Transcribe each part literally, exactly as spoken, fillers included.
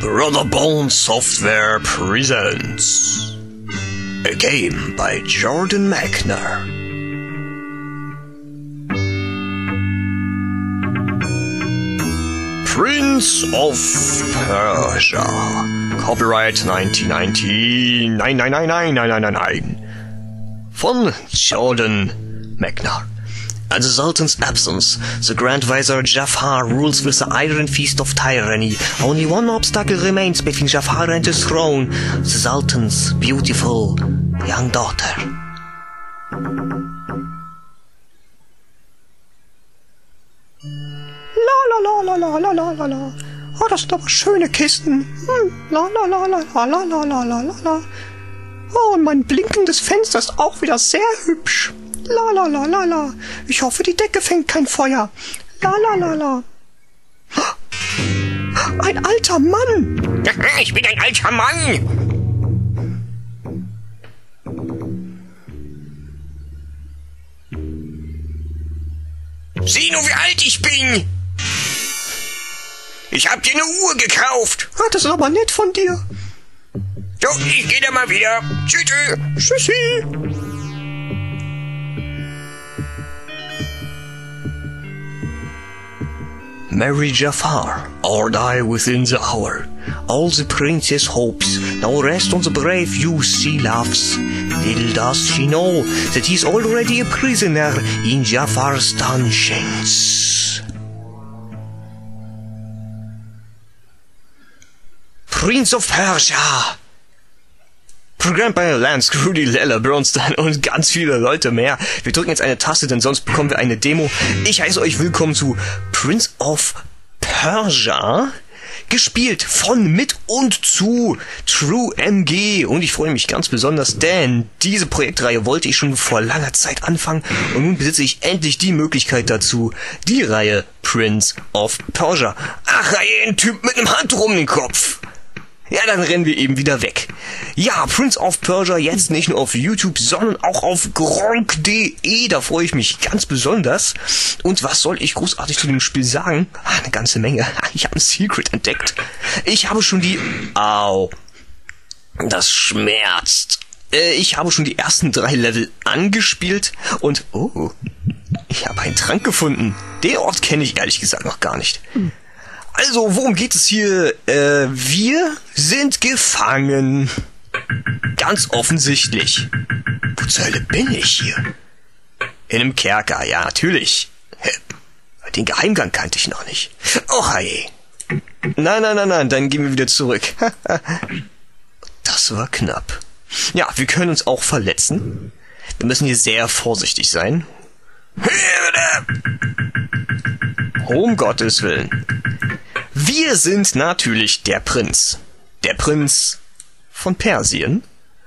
Brother Bone Software presents a game by Jordan Mechner. Prince of Persia. Copyright nineteen ninety. Nein, nein, nein, nein, nein, nein, nein, nein. Von Jordan Mechner. At the Sultan's absence, the Grand Vizier Jafar rules with the Iron Fist of Tyranny. Only one obstacle remains between Jafar and the throne, the Sultan's beautiful young daughter. La la la la la la la la la. Oh, das sind aber schöne Kisten. Hm. La la la la la la la la la la la. Oh, und mein blinkendes Fenster ist auch wieder sehr hübsch. La la la la la. Ich hoffe, die Decke fängt kein Feuer. La la la la. Ein alter Mann. Ich bin ein alter Mann. Sieh nur, wie alt ich bin. Ich hab dir eine Uhr gekauft. Ah, das ist aber nett von dir. So, ich geh da mal wieder. Tschüssi. Tschüssi. Marry Jafar, or die within the hour. All the princess hopes now rest on the brave youth she loves. Little does she know that he's already a prisoner in Jafar's dungeons. Prince of Persia. Programmed by Lance, Rudy, Lella, Bronstein und ganz viele Leute mehr. Wir drücken jetzt eine Taste, denn sonst bekommen wir eine Demo. Ich heiße euch willkommen zu Prince of Persia, gespielt von, mit und zu True M G. Und ich freue mich ganz besonders, denn diese Projektreihe wollte ich schon vor langer Zeit anfangen und nun besitze ich endlich die Möglichkeit dazu, die Reihe Prince of Persia. Ach, ein Typ mit einem Handtuch um den Kopf. Ja, dann rennen wir eben wieder weg. Ja, Prince of Persia jetzt nicht nur auf YouTube, sondern auch auf gronk punkt de. Da freue ich mich ganz besonders. Und was soll ich großartig zu dem Spiel sagen? Ah, eine ganze Menge. Ich habe ein Secret entdeckt. Ich habe schon die... Au. Das schmerzt. Äh, ich habe schon die ersten drei Level angespielt. Und... Oh, ich habe einen Trank gefunden. Den Ort kenne ich ehrlich gesagt noch gar nicht. Hm. Also, worum geht es hier? Äh, wir sind gefangen. Ganz offensichtlich. Wo zur Hölle bin ich hier? In einem Kerker, ja, natürlich. Den Geheimgang kannte ich noch nicht. Oh, hey. Nein, nein, nein, nein, dann gehen wir wieder zurück. Das war knapp. Ja, wir können uns auch verletzen. Wir müssen hier sehr vorsichtig sein. Um Gottes Willen. Wir sind natürlich der Prinz. Der Prinz von Persien.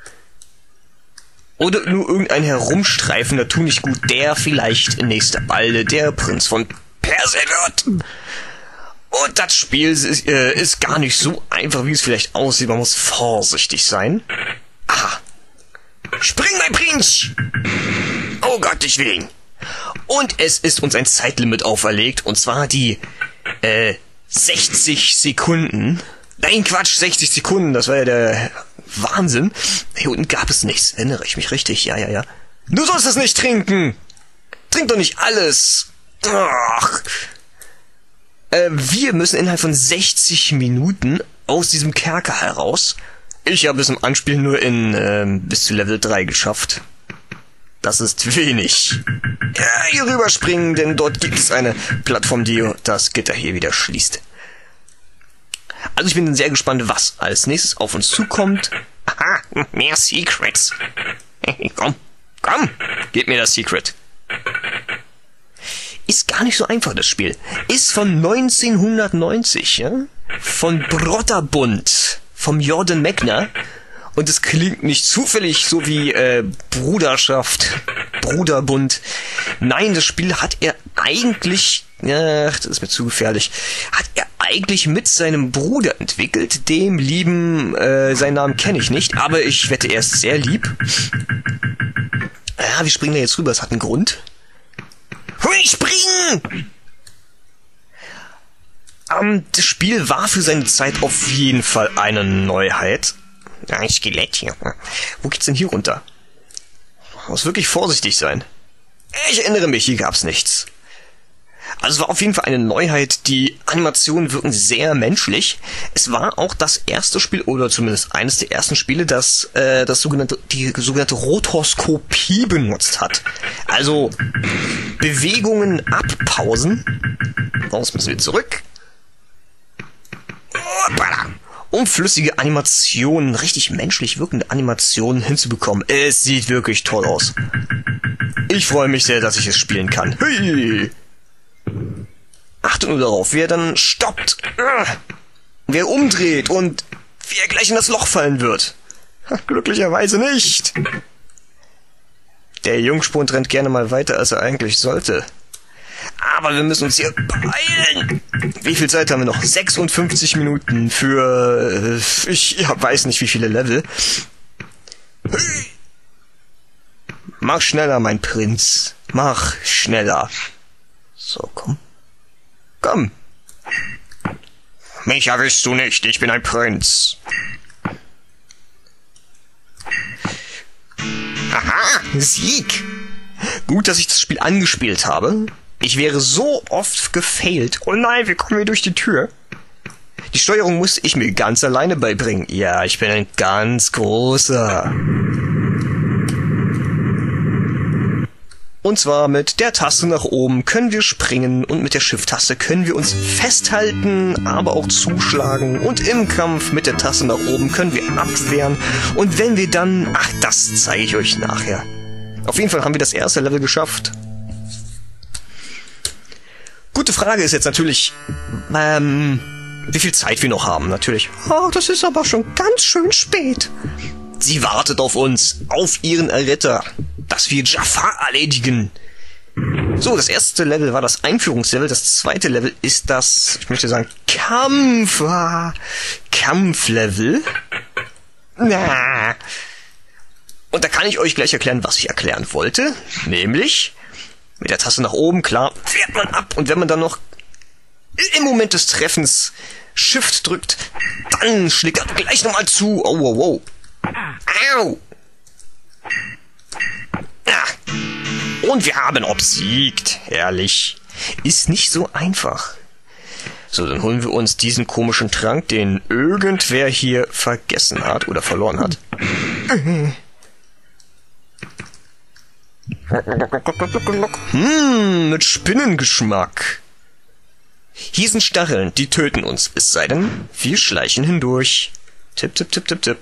Oder nur irgendein herumstreifender Tunichtgut, der vielleicht in nächster Balde der Prinz von Persien wird. Und das Spiel ist, äh, ist gar nicht so einfach, wie es vielleicht aussieht. Man muss vorsichtig sein. Aha. Spring, mein Prinz! Oh Gott, ich will ihn. Und es ist uns ein Zeitlimit auferlegt. Und zwar die, äh... sechzig Sekunden. Nein, Quatsch, sechzig Sekunden, das war ja der Wahnsinn. Hier unten gab es nichts, erinnere ich mich richtig, ja, ja, ja. Du sollst das nicht trinken! Trink doch nicht alles! Ach. Äh, wir müssen innerhalb von sechzig Minuten aus diesem Kerker heraus. Ich habe es im Anspiel nur in äh, bis zu Level drei geschafft. Das ist wenig. Ja, hier rüberspringen, denn dort gibt es eine Plattform, die das Gitter hier wieder schließt. Also ich bin dann sehr gespannt, was als nächstes auf uns zukommt. Aha, mehr Secrets. Komm, komm, gib mir das Secret. Ist gar nicht so einfach, das Spiel. Ist von neunzehnhundertneunzig, ja? Von Brotterbund, vom Jordan Mechner. Und es klingt nicht zufällig so wie äh, Bruderschaft, Bruderbund. Nein, das Spiel hat er eigentlich, ach, das ist mir zu gefährlich, hat er eigentlich mit seinem Bruder entwickelt, dem lieben, äh, seinen Namen kenne ich nicht, aber ich wette, er ist sehr lieb. Ja, wir springen da jetzt rüber, es hat einen Grund. Hui, springen! Ähm, das Spiel war für seine Zeit auf jeden Fall eine Neuheit. Ja, ein Skelett hier. Wo geht's denn hier runter? Muss wirklich vorsichtig sein. Ich erinnere mich, hier gab's nichts. Also es war auf jeden Fall eine Neuheit, die Animationen wirken sehr menschlich. Es war auch das erste Spiel, oder zumindest eines der ersten Spiele, das äh, das sogenannte, die sogenannte Rotoskopie benutzt hat. Also Bewegungen abpausen. Sonst müssen wir zurück. Um flüssige Animationen, richtig menschlich wirkende Animationen hinzubekommen. Es sieht wirklich toll aus. Ich freue mich sehr, dass ich es spielen kann. Hey! Achtet nur darauf, wer dann stoppt, wer umdreht und wer gleich in das Loch fallen wird. Glücklicherweise nicht. Der Jungspund rennt gerne mal weiter, als er eigentlich sollte. Aber wir müssen uns hier beeilen. Wie viel Zeit haben wir noch? sechsundfünfzig Minuten für... Ich ja, weiß nicht, wie viele Level. Mach schneller, mein Prinz. Mach schneller. So, komm. Komm. Mich erwischst du nicht, ich bin ein Prinz. Aha, Sieg. Gut, dass ich das Spiel angespielt habe. Ich wäre so oft gefailt. Oh nein, wie kommen wir durch die Tür? Die Steuerung musste ich mir ganz alleine beibringen. Ja, ich bin ein ganz großer. Und zwar mit der Taste nach oben können wir springen und mit der Shift-Taste können wir uns festhalten, aber auch zuschlagen. Und im Kampf mit der Taste nach oben können wir abwehren. Und wenn wir dann... Ach, das zeige ich euch nachher. Auf jeden Fall haben wir das erste Level geschafft. Gute Frage ist jetzt natürlich, ähm, wie viel Zeit wir noch haben, natürlich. Oh, das ist aber schon ganz schön spät. Sie wartet auf uns, auf ihren Erretter, dass wir Jafar erledigen. So, das erste Level war das Einführungslevel, das zweite Level ist das, ich möchte sagen, Kampf, Kampflevel. Na. Und da kann ich euch gleich erklären, was ich erklären wollte, nämlich... Mit der Taste nach oben, klar, fährt man ab. Und wenn man dann noch im Moment des Treffens Shift drückt, dann schlägt er gleich nochmal zu. Oh, wow, wow. Au. Ah. Und wir haben obsiegt. Herrlich. Ist nicht so einfach. So, dann holen wir uns diesen komischen Trank, den irgendwer hier vergessen hat oder verloren hat. Hm, mit Spinnengeschmack. Hier sind Stacheln, die töten uns, es sei denn, wir schleichen hindurch. Tipp, tipp, tipp, tipp, tipp.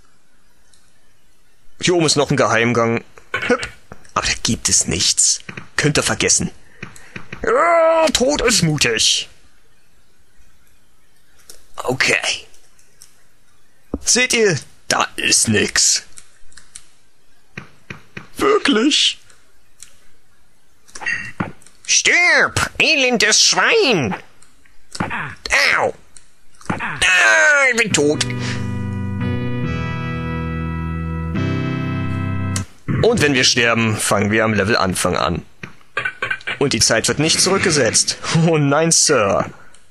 Hier oben ist noch ein Geheimgang. Hüpp. Aber da gibt es nichts. Könnt ihr vergessen. Ja, Tod ist mutig. Okay. Seht ihr, da ist nix. Wirklich? Stirb, elendes Schwein! Au! Ah, ich bin tot. Und wenn wir sterben, fangen wir am Levelanfang an. Und die Zeit wird nicht zurückgesetzt. Oh nein, Sir.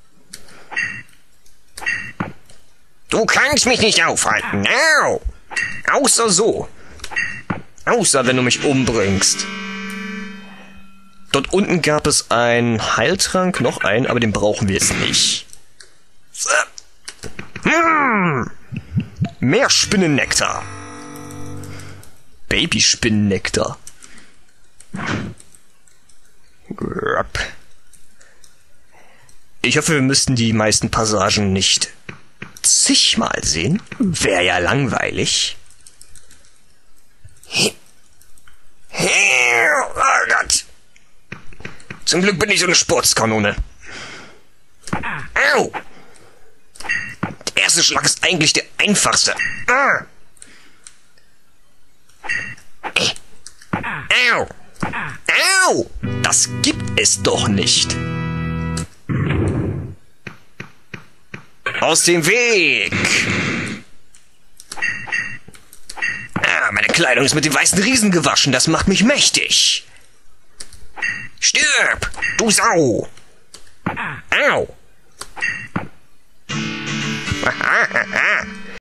Du kannst mich nicht aufhalten. Au! Außer so. Außer wenn du mich umbringst. Dort unten gab es einen Heiltrank, noch einen, aber den brauchen wir jetzt nicht. So. Hm. Mehr Spinnennektar. Babyspinnennektar. Ich hoffe, wir müssten die meisten Passagen nicht zigmal sehen. Wäre ja langweilig. Oh Gott. Zum Glück bin ich so eine Sportskanone. Au! Der erste Schlag ist eigentlich der einfachste. Ah. Au! Au! Das gibt es doch nicht. Aus dem Weg! Ah, meine Kleidung ist mit dem weißen Riesen gewaschen. Das macht mich mächtig. Stirb, du Sau! Au!